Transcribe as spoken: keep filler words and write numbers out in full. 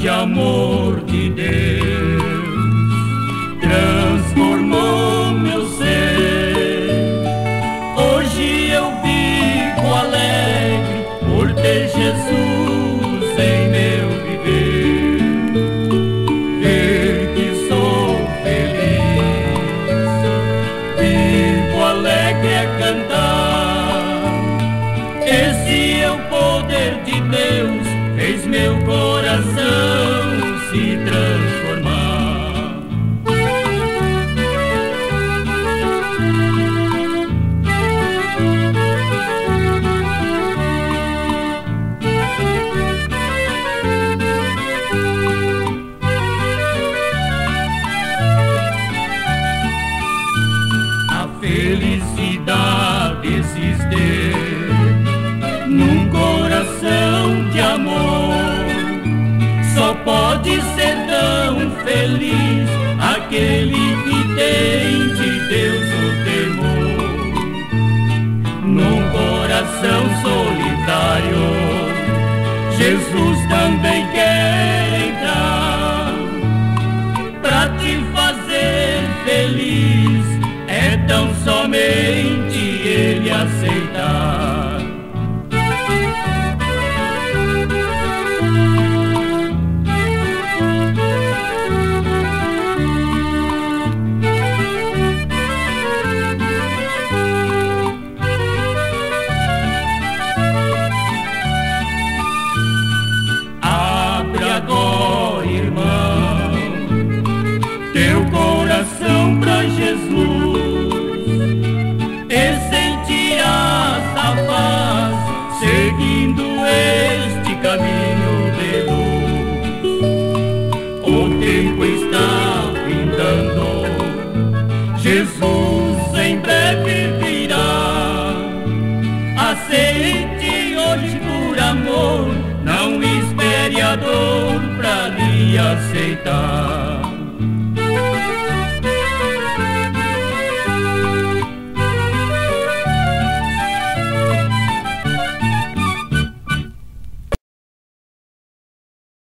de amor de Deus transformou meu ser. Hoje eu vivo alegre por ter Jesus em meu viver. Ver que sou feliz, vivo alegre a cantar. Esse é o poder de Deus, fez meu coração se transformar. A felicidade existe num coração de amor. Só pode ser tão feliz aquele que tem de Deus o temor. Num coração solitário, Jesus também quer entrar. Pra te fazer feliz, é tão somente Ele aceitar. Agora, irmão, teu coração pra Jesus e sentirás a paz seguindo este caminho de luz. O tempo está findando, Jesus em breve virá. Aceite hoje por amor, não espere a dor pra lhe aceitar.